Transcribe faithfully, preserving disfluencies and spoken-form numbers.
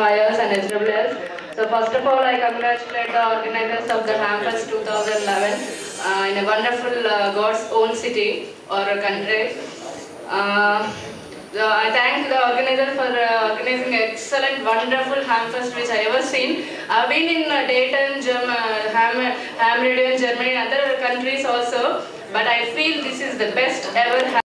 buyers and S W Ls. So first of all, I congratulate the organizers of the HamFest twenty eleven uh, in a wonderful uh, God's own city or a country. Uh, so I thank the organizer for uh, organizing excellent, wonderful HamFest which I ever seen. I've been in uh, Dayton, Germany, Ham, Ham Radio in Germany and other countries also, but I feel this is the best ever.